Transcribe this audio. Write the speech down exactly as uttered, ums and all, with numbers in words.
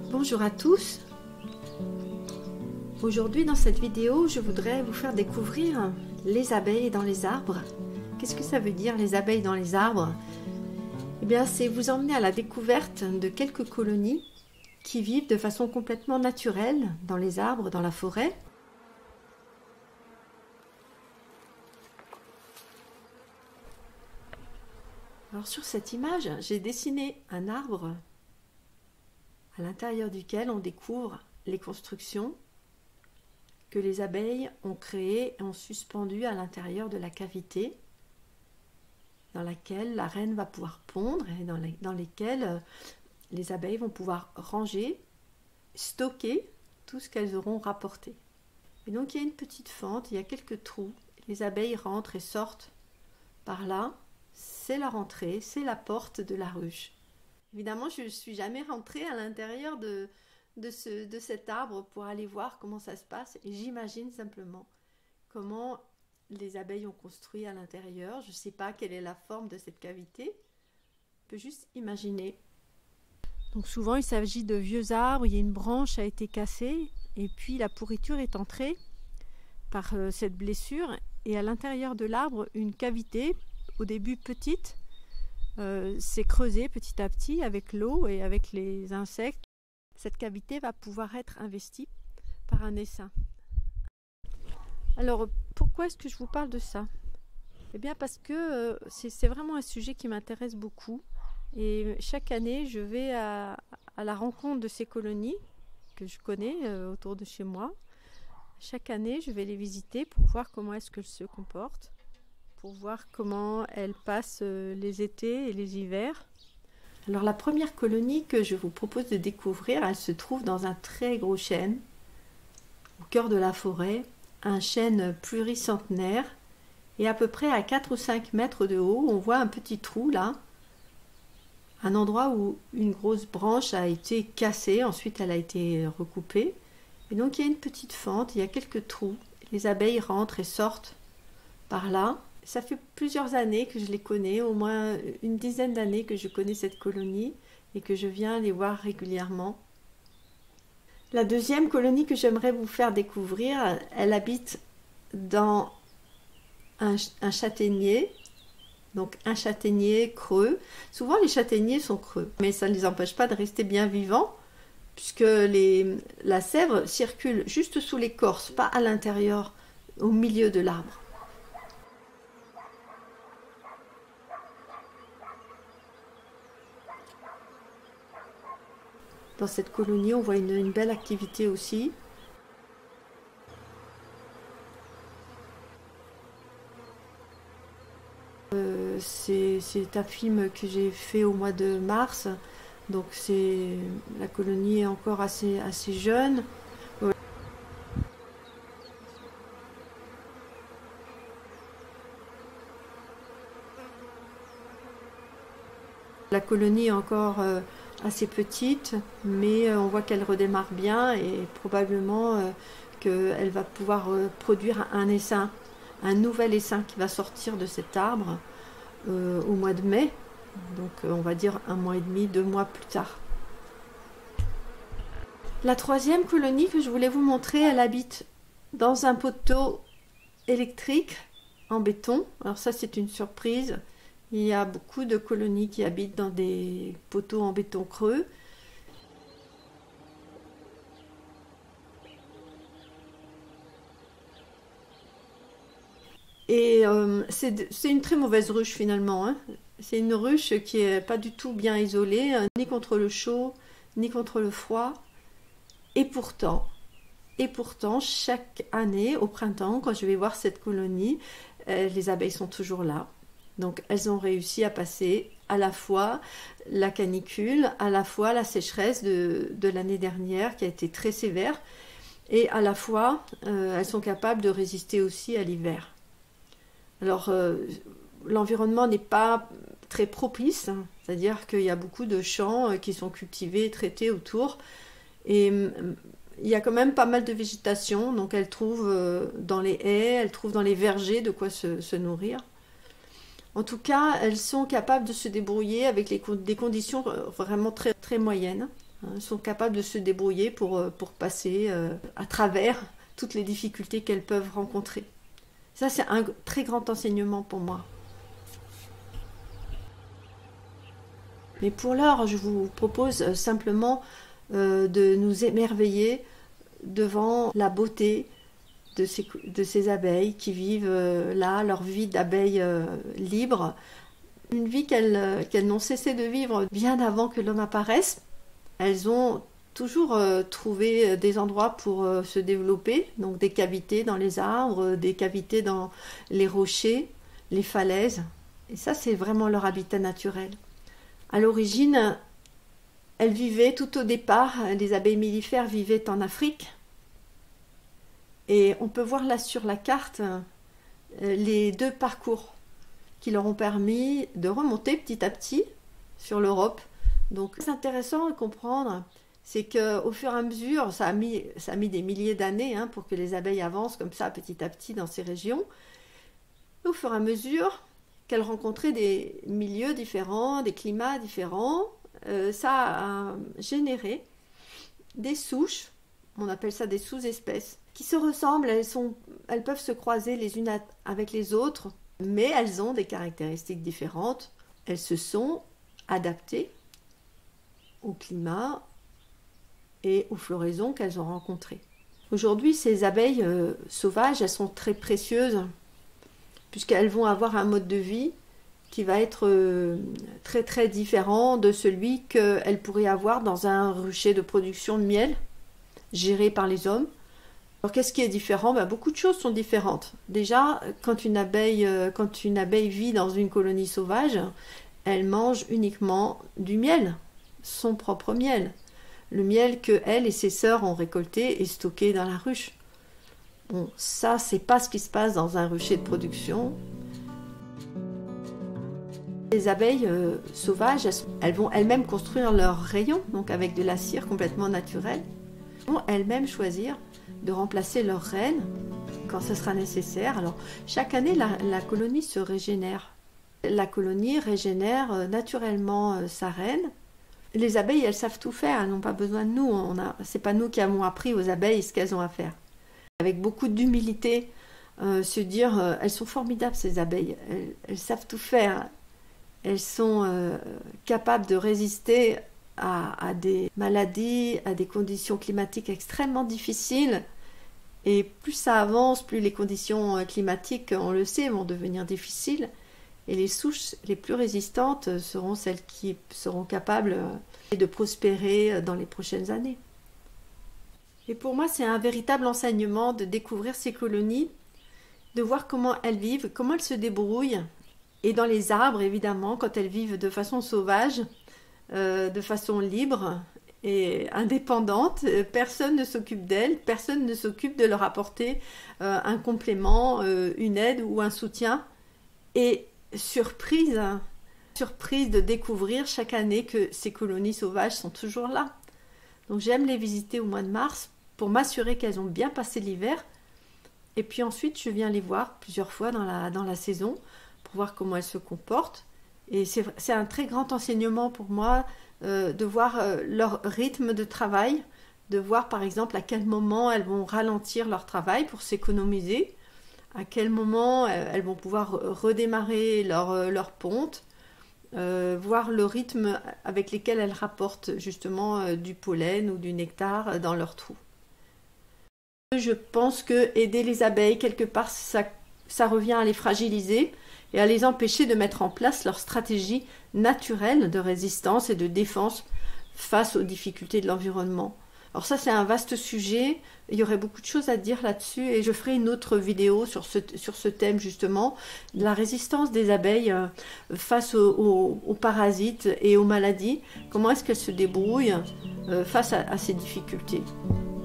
Bonjour à tous. Aujourd'hui dans cette vidéo, je voudrais vous faire découvrir les abeilles dans les arbres. Qu'est-ce que ça veut dire les abeilles dans les arbres? Eh bien, c'est vous emmener à la découverte de quelques colonies qui vivent de façon complètement naturelle dans les arbres, dans la forêt. Alors sur cette image, j'ai dessiné un arbre à l'intérieur duquel on découvre les constructions que les abeilles ont créées et ont suspendues à l'intérieur de la cavité dans laquelle la reine va pouvoir pondre et dans, les, dans lesquelles les abeilles vont pouvoir ranger, stocker tout ce qu'elles auront rapporté. Et donc il y a une petite fente, il y a quelques trous, les abeilles rentrent et sortent par là, c'est la rentrée, c'est la porte de la ruche. Évidemment, je ne suis jamais rentrée à l'intérieur de, de, ce, de cet arbre pour aller voir comment ça se passe. Et j'imagine simplement comment les abeilles ont construit à l'intérieur. Je ne sais pas quelle est la forme de cette cavité. Je peux juste imaginer. Donc souvent, il s'agit de vieux arbres. Il y a une branche a été cassée. Et puis la pourriture est entrée par euh, cette blessure. Et à l'intérieur de l'arbre, une cavité, au début petite, Euh, s'est creusée petit à petit avec l'eau et avec les insectes. Cette cavité va pouvoir être investie par un essaim. Alors, pourquoi est-ce que je vous parle de ça? Eh bien, parce que euh, c'est vraiment un sujet qui m'intéresse beaucoup. Et chaque année, je vais à, à la rencontre de ces colonies que je connais euh, autour de chez moi. Chaque année, je vais les visiter pour voir comment est-ce qu'elles se comportent, pour voir comment elles passent les étés et les hivers. Alors la première colonie que je vous propose de découvrir, elle se trouve dans un très gros chêne, au cœur de la forêt, un chêne pluricentenaire, et à peu près à quatre ou cinq mètres de haut, on voit un petit trou là, un endroit où une grosse branche a été cassée, ensuite elle a été recoupée, et donc il y a une petite fente, il y a quelques trous, les abeilles rentrent et sortent par là. Ça fait plusieurs années que je les connais, au moins une dizaine d'années que je connais cette colonie et que je viens les voir régulièrement. La deuxième colonie que j'aimerais vous faire découvrir, elle habite dans un, un châtaignier, donc un châtaignier creux. Souvent les châtaigniers sont creux, mais ça ne les empêche pas de rester bien vivants, puisque les, la sève circule juste sous l'écorce, pas à l'intérieur, au milieu de l'arbre. Dans cette colonie, on voit une, une belle activité aussi. Euh, c'est un film que j'ai fait au mois de mars. Donc c'est la colonie est encore assez, assez jeune. Ouais. La colonie est encore euh, assez petite, mais euh, on voit qu'elle redémarre bien et probablement euh, qu'elle va pouvoir euh, produire un essaim, un nouvel essaim qui va sortir de cet arbre euh, au mois de mai, donc euh, on va dire un mois et demi, deux mois plus tard. La troisième colonie que je voulais vous montrer, elle habite dans un poteau électrique en béton. Alors ça c'est une surprise. Il y a beaucoup de colonies qui habitent dans des poteaux en béton creux. Et euh, c'est une très mauvaise ruche finalement, hein. C'est une ruche qui n'est pas du tout bien isolée, hein, ni contre le chaud, ni contre le froid. Et pourtant, et pourtant, chaque année, au printemps, quand je vais voir cette colonie, euh, les abeilles sont toujours là. Donc elles ont réussi à passer à la fois la canicule, à la fois la sécheresse de, de l'année dernière qui a été très sévère, et à la fois euh, elles sont capables de résister aussi à l'hiver. Alors euh, l'environnement n'est pas très propice, hein, c'est-à-dire qu'il y a beaucoup de champs euh, qui sont cultivés, traités autour, et euh, il y a quand même pas mal de végétation, donc elles trouvent euh, dans les haies, elles trouvent dans les vergers de quoi se, se nourrir. En tout cas, elles sont capables de se débrouiller avec les, des conditions vraiment très, très moyennes. Elles sont capables de se débrouiller pour, pour passer euh, à travers toutes les difficultés qu'elles peuvent rencontrer. Ça, c'est un très grand enseignement pour moi. Mais pour l'heure, je vous propose simplement euh, de nous émerveiller devant la beauté de ces, de ces abeilles qui vivent euh, là, leur vie d'abeilles euh, libres. Une vie qu'elles qu'elles n'ont cessé de vivre bien avant que l'homme apparaisse. Elles ont toujours euh, trouvé des endroits pour euh, se développer, donc des cavités dans les arbres, des cavités dans les rochers, les falaises. Et ça, c'est vraiment leur habitat naturel. À l'origine, elles vivaient tout au départ, les abeilles mellifères vivaient en Afrique. Et on peut voir là sur la carte euh, les deux parcours qui leur ont permis de remonter petit à petit sur l'Europe. Donc c'est intéressant de comprendre, c'est qu'au fur et à mesure, ça a mis, ça a mis des milliers d'années hein, pour que les abeilles avancent comme ça petit à petit dans ces régions. Et au fur et à mesure qu'elles rencontraient des milieux différents, des climats différents, euh, ça a généré des souches, on appelle ça des sous-espèces, qui se ressemblent, elles, sont, elles peuvent se croiser les unes avec les autres, mais elles ont des caractéristiques différentes. Elles se sont adaptées au climat et aux floraisons qu'elles ont rencontrées. Aujourd'hui, ces abeilles euh, sauvages, elles sont très précieuses puisqu'elles vont avoir un mode de vie qui va être euh, très très différent de celui qu'elles pourraient avoir dans un rucher de production de miel géré par les hommes. Alors qu'est-ce qui est différent? Ben, beaucoup de choses sont différentes. Déjà, quand une abeille, euh, quand une abeille vit dans une colonie sauvage, elle mange uniquement du miel, son propre miel. Le miel que elle et ses sœurs ont récolté et stocké dans la ruche. Bon, ça, c'est pas ce qui se passe dans un rucher de production. Les abeilles euh, sauvages, elles, elles vont elles-mêmes construire leurs rayons, donc avec de la cire complètement naturelle. Elles vont elles-mêmes choisir de remplacer leur reine quand ce sera nécessaire. Alors, chaque année, la, la colonie se régénère. La colonie régénère euh, naturellement euh, sa reine. Les abeilles, elles savent tout faire, elles n'ont pas besoin de nous. On a, c'est pas nous qui avons appris aux abeilles ce qu'elles ont à faire. Avec beaucoup d'humilité, euh, se dire, euh, elles sont formidables ces abeilles, elles, elles savent tout faire. Elles sont euh, capables de résister à, à des maladies, à des conditions climatiques extrêmement difficiles. Et plus ça avance, plus les conditions climatiques, on le sait, vont devenir difficiles. Et les souches les plus résistantes seront celles qui seront capables de prospérer dans les prochaines années. Et pour moi, c'est un véritable enseignement de découvrir ces colonies, de voir comment elles vivent, comment elles se débrouillent. Et dans les arbres, évidemment, quand elles vivent de façon sauvage, euh, de façon libre et indépendante, personne ne s'occupe d'elles, personne ne s'occupe de leur apporter euh, un complément, euh, une aide ou un soutien. Et surprise, surprise de découvrir chaque année que ces colonies sauvages sont toujours là. Donc j'aime les visiter au mois de mars pour m'assurer qu'elles ont bien passé l'hiver. Et puis ensuite, je viens les voir plusieurs fois dans la, dans la saison pour voir comment elles se comportent. Et c'est, c'est un très grand enseignement pour moi euh, de voir euh, leur rythme de travail, de voir par exemple à quel moment elles vont ralentir leur travail pour s'économiser, à quel moment euh, elles vont pouvoir redémarrer leur, euh, leur ponte, euh, voir le rythme avec lequel elles rapportent justement euh, du pollen ou du nectar dans leur trou. Je pense que aider les abeilles, quelque part, ça, ça revient à les fragiliser et à les empêcher de mettre en place leur stratégie naturelle de résistance et de défense face aux difficultés de l'environnement. Alors ça, c'est un vaste sujet, il y aurait beaucoup de choses à dire là-dessus et je ferai une autre vidéo sur ce, sur ce thème justement, la résistance des abeilles face aux, aux, aux parasites et aux maladies, comment est-ce qu'elles se débrouillent face à, à ces difficultés.